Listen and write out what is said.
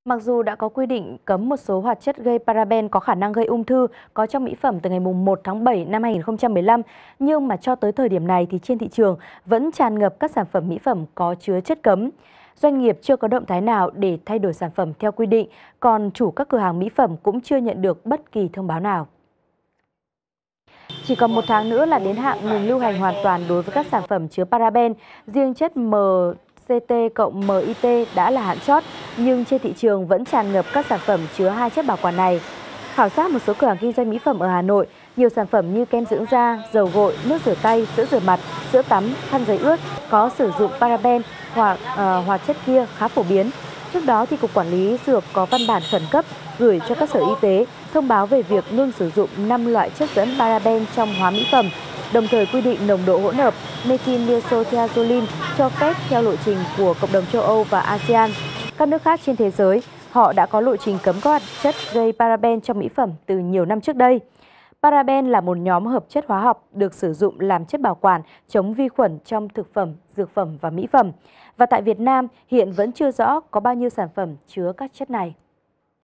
Mặc dù đã có quy định cấm một số hoạt chất gây paraben có khả năng gây ung thư có trong mỹ phẩm từ ngày 1 tháng 7 năm 2015, nhưng mà cho tới thời điểm này thì trên thị trường vẫn tràn ngập các sản phẩm mỹ phẩm có chứa chất cấm. Doanh nghiệp chưa có động thái nào để thay đổi sản phẩm theo quy định, còn chủ các cửa hàng mỹ phẩm cũng chưa nhận được bất kỳ thông báo nào. Chỉ còn 1 tháng nữa là đến hạn ngừng lưu hành hoàn toàn đối với các sản phẩm chứa paraben. Riêng chất MCT cộng MIT đã là hạn chót, nhưng trên thị trường vẫn tràn ngập các sản phẩm chứa hai chất bảo quản này. Khảo sát một số cửa hàng kinh doanh mỹ phẩm ở Hà Nội, nhiều sản phẩm như kem dưỡng da, dầu gội, nước rửa tay, sữa rửa mặt, sữa tắm, khăn giấy ướt có sử dụng paraben hoặc hoạt chất kia khá phổ biến. Trước đó, thì Cục Quản lý Dược có văn bản khẩn cấp gửi cho các sở y tế thông báo về việc ngưng sử dụng 5 loại chất dẫn paraben trong hóa mỹ phẩm, đồng thời quy định nồng độ hỗn hợp methyl-nitrothiazolin cho phép theo lộ trình của cộng đồng châu Âu và ASEAN. Các nước khác trên thế giới, họ đã có lộ trình cấm các hoạt chất gây paraben trong mỹ phẩm từ nhiều năm trước đây. Paraben là một nhóm hợp chất hóa học được sử dụng làm chất bảo quản chống vi khuẩn trong thực phẩm, dược phẩm và mỹ phẩm. Và tại Việt Nam, hiện vẫn chưa rõ có bao nhiêu sản phẩm chứa các chất này.